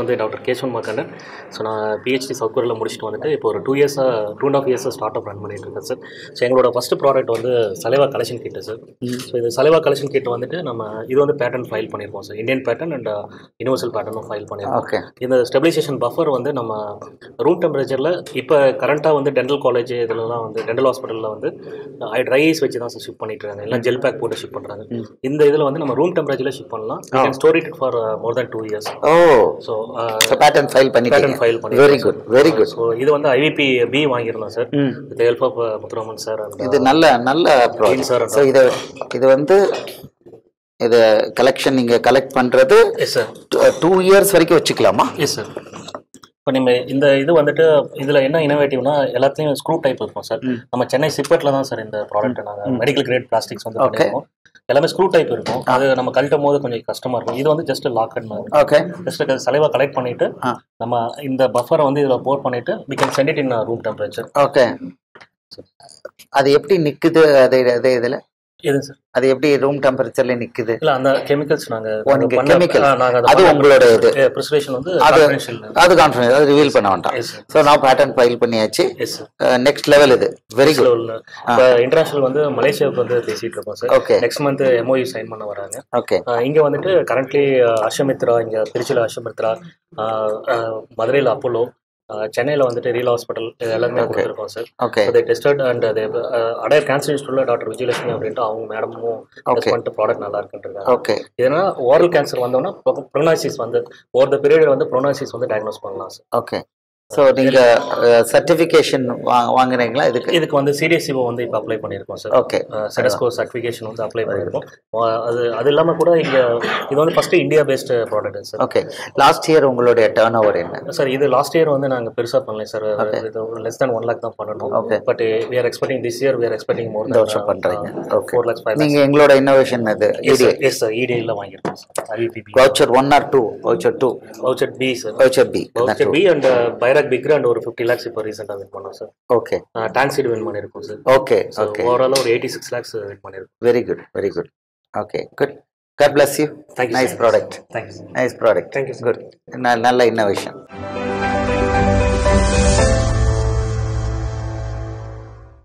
வந்து doctor Kesavan Markandan. So நான் PhD south கொரியாவில் முடிச்சுட்டு வந்துட்டு இப்போ ஒரு 2.5 இயர்ஸாக ஸ்டார்ட் அப் ரன் பண்ணிட்டு இருக்கேன் சார். ஸோ எங்களோட ஃபஸ்ட் ப்ராடக்ட் வந்து saliva collection kit sir. So இது சலைவா கலெக்ஷன் கிட் வந்துட்டு நம்ம இது வந்து பேட்டர்ன் ஃபைல் பண்ணியிருக்கோம் sir. Indian patent and universal பேட்டர்னும் ஃபைல் பண்ணியிருக்கோம். இந்த ஸ்டெபிலைசேஷன் பஃபர் வந்து நம்ம ரூம் டெம்பரேச்சரில் இப்போ கரண்ட்டாக வந்து டென்டல் காலேஜ் இதெல்லாம் வந்து டென்டல் ஹாஸ்பிட்டலில் வந்து ட்ரை ஐஸ் வச்சு தான் சார் ஷிப் பண்ணிட்டு இருக்காங்க. எல்லாம் ஜெல் பேக் போட்டு ஷிப் பண்ணுறாங்க. இந்த இதில் வந்து நம்ம ரூம் டெம்பரேச்சரில் ஷிப் பண்ணலாம். You can store it for more than 2 years. So patent file பண்ணி very good very good. So இது வந்து IVP B வாங்கியிருந்தோம் சார். With help of Muthuraman sir. இது நல்ல ப்ராஜெக்ட் சார். ஸோ இது வந்து இது கலெக்ஷன் நீங்கள் கலெக்ட் பண்ணுறது எஸ் சார் 2 years வரைக்கும் வச்சுக்கலாமா? Yes sir. இப்போ நம்ம இந்த இது வந்துட்டு இதில் என்ன இனோவேட்டிவ்னா எல்லாத்துலேயும் ஸ்க்ரூ டைப் இருக்கும் சார். நம்ம சென்னை சிப்பெட்டில் தான் சார் இந்த ப்ராடக்ட் நாங்கள் மெடிக்கல் கிரேட் பிளாஸ்டிக்ஸ் வந்து பண்ணியிருக்கோம். எல்லாமே ஸ்க்ரூ டைப் இருக்கும். அது நம்ம கழட்டும் போது கொஞ்சம் கஷ்டமாக இருக்கும். இது வந்து ஜஸ்ட் லாக்கட் மாதிரி. ஓகே. ஜஸ்ட் சலைவா கலெக்ட் பண்ணிவிட்டு நம்ம இந்த பஃபரை வந்து இதில் போர் பண்ணிவிட்டு we can send it in room temperature. Okay. அது எப்படி நிற்குது? அது இதில் எது சார்? அது எப்படி ரூம் டெம்பரேச்சர்ல நிக்குது? இல்ல அந்த கெமிக்கல்ஸ் நாங்க அது உங்களோட இது பிரிசர்வேஷன் வந்து அது கான்ஃபிடன்ஸ் அது ரிவீல் பண்ண வேண்டாம். சோ நான் பேட்டர்ன் ஃபைல் பண்ணியாச்சு. நெக்ஸ்ட் லெவல் இது வெரி குட். இப்போ இன்டர்நேஷனல் வந்து மலேசியாவுக்கு வந்து பேசிட்டு இருக்கோம் sir. Okay. Next month MOU sign பண்ண வராங்க. ஓகே. இங்க வந்துட்டு கரண்ட்லி அஷமித்ரா, இங்க திருச்சியில் அஷமித்ரா, மதுரையில் அப்போலோ, சென்னையில் வந்துட்டு ரீல் ஹாஸ்பிட்டல் எல்லாருமே கொடுத்துருக்கோம் சார். ஓகே. அதை டெஸ்டட் அண்ட் அது அடையர் கேன்சர் இன்ஸ்டியூட்ல டாக்டர் விஜயலட்சுமி அப்படின்ட்டு அவங்க மேடமும் டெஸ்ட் பண்ணிட்டு ப்ராடக்ட் நல்லா இருக்குன்றாங்க. ஓகே. இதனா ஓரல் கேன்சர் வந்தோம்னா ப்ரோனாசிஸ் வந்து ஓவர் த பீரியட் வந்து ப்ரோனாசிஸ் வந்து டயக்னோஸ் பண்ணலாம் சார். ஓகே. ஸோ நீங்கள் சர்டிஃபிகேஷன் வாங்குறீங்களா? இதுக்கு வந்து CDSCO வந்து இப்போ அப்ளை பண்ணியிருக்கோம் சார். ஓகே. செடஸ்கோ சர்டிஃபிகேஷன் வந்து அப்ளை பண்ணியிருக்கோம். அது இல்லாமல் கூட இங்கே இது வந்து first India based product sir. Okay. Last year உங்களுடைய டர்ன் ஓவர் என்ன சார்? இது லாஸ்ட் இயர் வந்து நாங்கள் பெருசாக பண்ணல சார். இது லெஸ் தேன் 1 lakh தான் பண்ணணும். Okay. But we are expecting this year we are expecting more இந்த வருஷம் பண்ணுறீங்க. ஓகே. 4 lakhs 5 lakhs. நீங்கள் எங்களோட இன்னோவேஷன் இது எஸ் சார் EDII-ல வாங்கியிருக்கோம் sir. IVP voucher 1 or 2 voucher B sir. Voucher B and BIRAC பிக்ரு அண்ட் ஒரு 50 lakhs இப்போ ரீசெண்டாக வின் பண்ணோம் sir. Okay. TANSEED win பண்ணியிருக்கோம் சார். ஓகே. ஓகே. ஓவராலாக ஒரு 86 lakhs வின் பண்ணியிருக்கோம். Very good very good. Okay good. God bless you. Thank you. Nice product. Thank you. Nice product. Thank you. Good. நல்ல innovation.